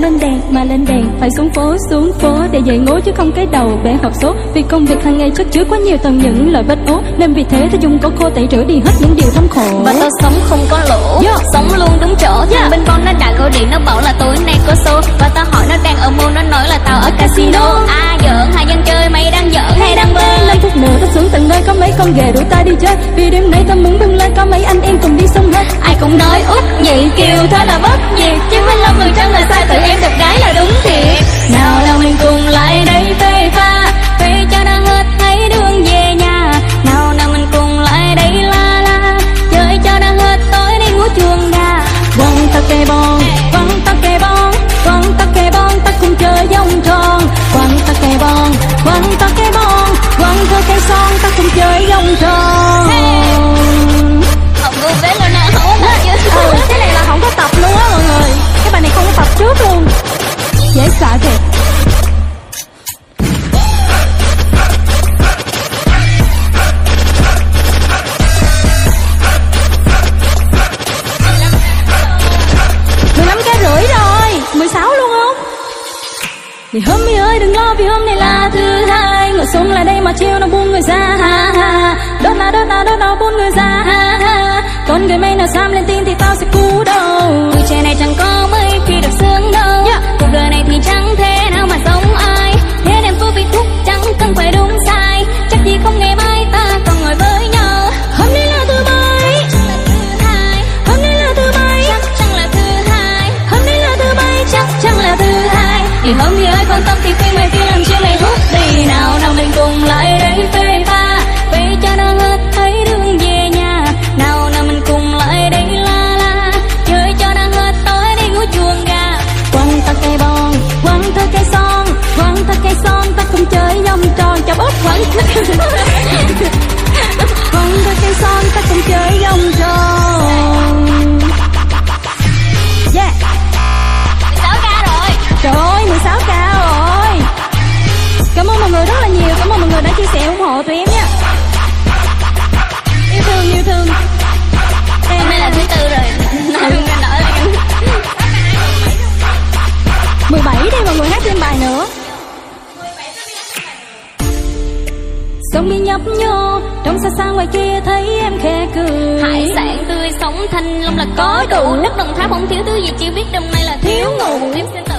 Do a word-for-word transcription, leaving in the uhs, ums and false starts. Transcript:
lên đèn mà lên đèn, phải xuống phố xuống phố để dậy ngố chứ không cái đầu bể hộp số. Vì công việc hàng ngày chất chứa quá nhiều tầng những lời bất ố, nên vì thế tôi dùng có khô tẩy rửa đi hết những điều thâm khổ. Và tôi sống không có lỗ, yeah. Sống luôn đúng chỗ. Yeah. Bên con nó đã gọi điện nó bảo là tối nay có show, và tao hỏi nó đang ở mô, nó nói là tao ở casino. À giỡn hay dân chơi, mày đang giỡn hay đang bơi? Năm phút nữa tao xuống tận nơi có mấy con ghề rủ ta đi chơi, vì đêm nay tao muốn bưng lên có mấy anh em cùng đi sông hết. Ai cũng nói út nhị kiều thế là bất diệt, chứ mấy lăm phần trăm là sai, tự em đẹp gái là đúng thiệt. Nào nào mình cùng lại đây phê pha, phê cho nó hết thấy đường về nhà. Nào nào mình cùng lại đây la la, chơi cho nó hết tối đi ngủ chuồng gà. Quăng ta kê bon, quăng ta kê bon, quăng ta kê bon, ta cùng chơi vòng tròn. Quăng ta kê bon, quăng ta kê bon, quăng thơ cây son, ta cùng chơi vòng tròn. Học cô bé lên nè, không có chứ. Ừ, cái này là không có tập luôn á mọi người. Cái bài này không có tập trước luôn. Dễ sợ thiệt. mười lăm cái rưỡi rồi, mười sáu luôn không? Thì hôm mi ơi đừng lo vì hôm nay là thứ hai, ngồi xuống lại đây mà chiều nó buông người ra ha ha. Đốt là đốt là đốt nó buông người ra ha ha. Con người mây nào xăm lên tin thì tao sẽ cú đầu. Tuổi trẻ này chẳng có mấy khi được sướng đâu, yeah. Cuộc đời này thì chẳng thế nào mà giống ai, thế nên phút bị thúc chẳng cần phải đúng sai. Chắc gì không ngày mai ta còn ngồi với nhau. Hôm nay là thứ bảy, hôm nay là thứ bảy, chắc chắn là thứ hai. hôm nay là thứ bảy, chắc chắn là thứ hai. Thì hôm nay ơi quan tâm thì khuyên mày kia làm chi mày hút đi. Nào nào mình cùng lại đây phê pha, phê cho nó hết thấy đường về nhà. Nào nào mình cùng lại đây la la, chơi cho nó hết tối đi ngủ chuồng gà. Quăng ta cây bon, quăng thơ cây son, quăng thơ cây son, ta cùng chơi vòng tròn cho bóp. Quăng quăng thơ cây son, ta cùng chơi vòng tròn. Yeah. mười sáu ca rồi. Trời ơi, mười sáu ca rồi. Cảm ơn mọi người rất là nhiều. Cảm ơn mọi người đã chia sẻ ủng hộ tụi em nha. Yêu thương, yêu thương. Hôm nay là thứ tư rồi. mười bảy đi mọi người, hát thêm bài nữa. Sông đi nhấp nhô, trong xa xa ngoài kia thấy em khẽ cười. Hải sản tươi sống thanh long là có đủ, đất Đồng Tháp không thiếu thứ gì, chỉ biết đêm nay là thiếu ngủ. Em xin